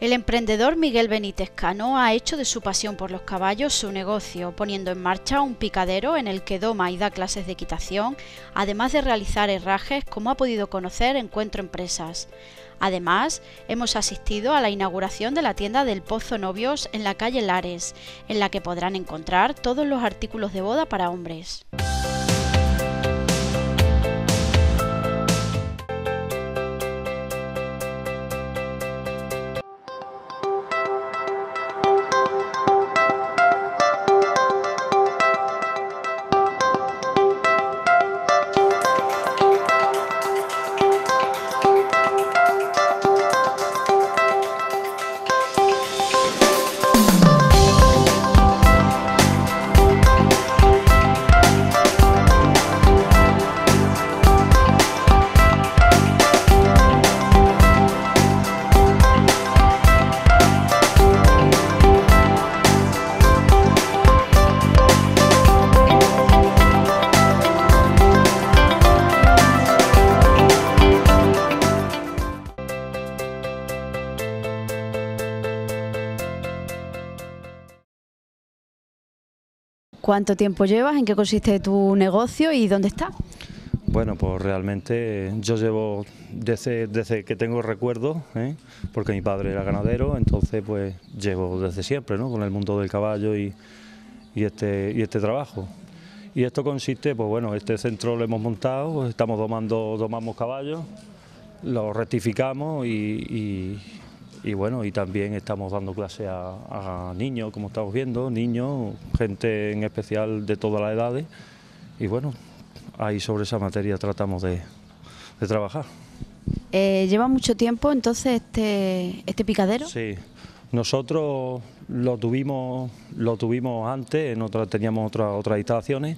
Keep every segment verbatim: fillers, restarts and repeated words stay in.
El emprendedor Miguel Benítez Cano ha hecho de su pasión por los caballos su negocio, poniendo en marcha un picadero en el que doma y da clases de equitación, además de realizar herrajes, como ha podido conocer en Encuentro Empresas. Además, hemos asistido a la inauguración de la tienda del Pozo Novios en la calle Lares, en la que podrán encontrar todos los artículos de boda para hombres. ¿Cuánto tiempo llevas? ¿En qué consiste tu negocio y dónde está? Bueno, pues realmente yo llevo desde, desde que tengo recuerdos, ¿eh? Porque mi padre era ganadero, entonces pues llevo desde siempre, ¿no? Con el mundo del caballo y, y, este, y este trabajo. Y esto consiste, pues bueno, este centro lo hemos montado, estamos domando, domamos caballos, los rectificamos y, y, y bueno, y también estamos dando clase a, a niños, como estamos viendo, niños, gente en especial de todas las edades, y bueno, ahí sobre esa materia tratamos de, de trabajar. Eh, ¿Lleva mucho tiempo entonces este, este picadero? Sí, nosotros lo tuvimos, lo tuvimos antes, en otra, teníamos otra, otras instalaciones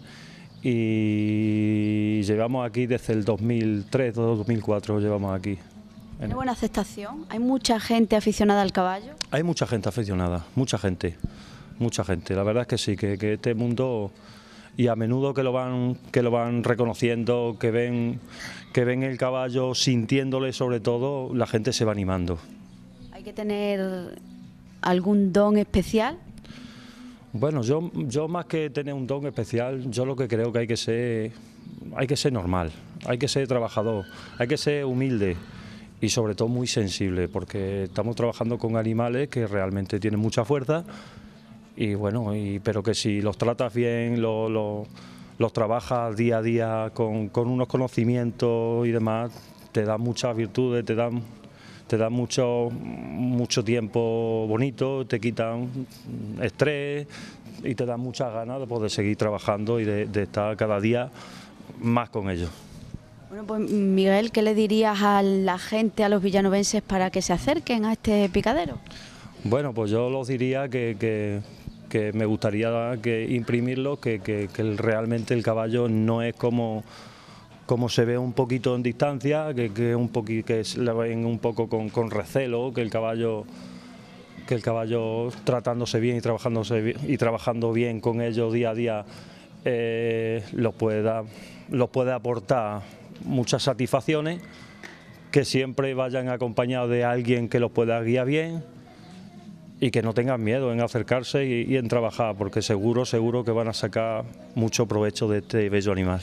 y llevamos aquí desde el dos mil tres, dos mil cuatro llevamos aquí. ¿Tiene buena aceptación? ¿Hay mucha gente aficionada al caballo? Hay mucha gente aficionada, mucha gente, mucha gente. La verdad es que sí, que, que este mundo, y a menudo que lo van, que lo van reconociendo, que ven, que ven el caballo, sintiéndole sobre todo, la gente se va animando. ¿Hay que tener algún don especial? Bueno, yo, yo más que tener un don especial, yo lo que creo que hay que ser, hay que ser normal, hay que ser trabajador, hay que ser humilde. Y sobre todo muy sensible, porque estamos trabajando con animales que realmente tienen mucha fuerza, y bueno, y, pero que si los tratas bien, lo, lo, los trabajas día a día con, con unos conocimientos y demás, te dan muchas virtudes, te dan, te dan mucho, mucho tiempo bonito, te quitan estrés y te dan muchas ganas de poder seguir trabajando y de, de estar cada día más con ellos. Bueno, pues Miguel, ¿qué le dirías a la gente, a los villanovenses, para que se acerquen a este picadero? Bueno, pues yo los diría que, que, que me gustaría que imprimirlo, que, que, que realmente el caballo no es como, como se ve un poquito en distancia, que, que, un poqui, que le ven un poco con, con recelo, que el caballo... que el caballo tratándose bien y, trabajándose bien, y trabajando bien con ellos día a día eh, los puede dar, los puede aportar muchas satisfacciones, que siempre vayan acompañados de alguien que los pueda guiar bien y que no tengan miedo en acercarse y, y en trabajar, porque seguro, seguro que van a sacar mucho provecho de este bello animal.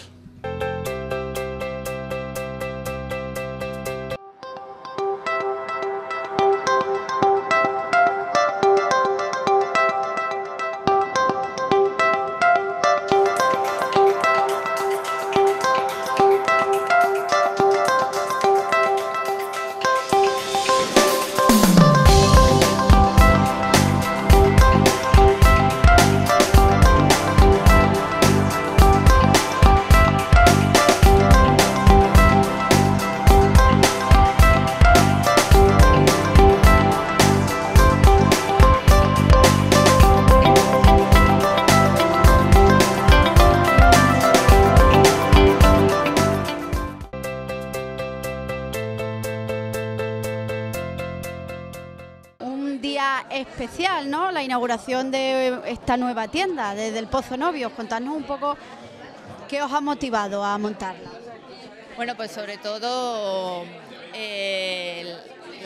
Especial, ¿no? La inauguración de esta nueva tienda desde el Pozo Novios. Contadnos un poco qué os ha motivado a montarla. Bueno, pues sobre todo eh,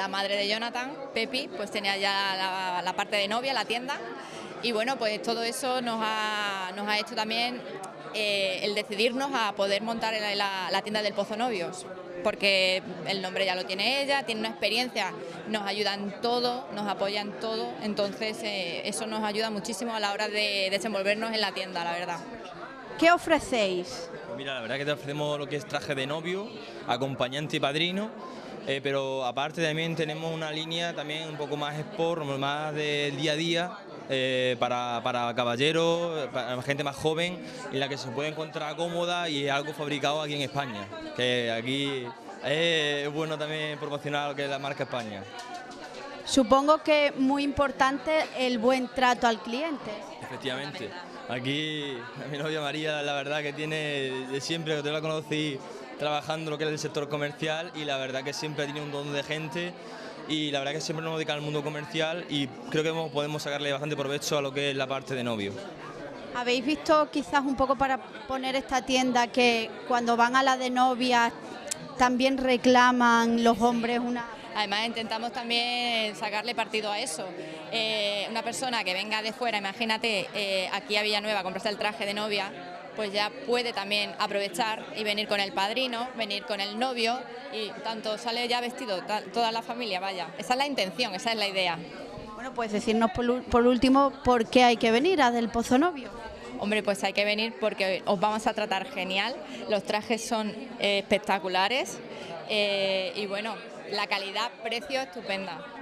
la madre de Jonathan, Pepi, pues tenía ya la, la parte de novia, la tienda, y bueno, pues todo eso nos ha, nos ha hecho también eh, el decidirnos a poder montar la, la, la tienda del Pozo Novios, porque el nombre ya lo tiene ella, tiene una experiencia, nos ayuda en todo, nos apoya en todo, entonces eh, eso nos ayuda muchísimo a la hora de desenvolvernos en la tienda, la verdad. ¿Qué ofrecéis? Pues mira, la verdad que te ofrecemos lo que es traje de novio, acompañante y padrino, eh, pero aparte también tenemos una línea también un poco más sport, más del día a día, eh, para, para caballeros, para gente más joven, en la que se puede encontrar cómoda y es algo fabricado aquí en España, que aquí es bueno también promocionar lo que es la marca España. Supongo que muy importante el buen trato al cliente. Efectivamente. Aquí mi novia María, la verdad que tiene de siempre, que yo la conocí trabajando lo que es el sector comercial y la verdad que siempre ha tenido un don de gente y la verdad que siempre nos dedica al mundo comercial y creo que podemos sacarle bastante provecho a lo que es la parte de novio. ¿Habéis visto quizás un poco para poner esta tienda que cuando van a la de novia también reclaman los hombres una...? Además intentamos también sacarle partido a eso. Eh, una persona que venga de fuera, imagínate, eh, aquí a Villanueva a comprarse el traje de novia, pues ya puede también aprovechar y venir con el padrino, venir con el novio y tanto sale ya vestido toda la familia, vaya. Esa es la intención, esa es la idea. Bueno, pues decirnos por, por último por qué hay que venir a Del Pozo Novio. Hombre, pues hay que venir porque os vamos a tratar genial, los trajes son eh, espectaculares eh, y bueno, la calidad, precio estupenda.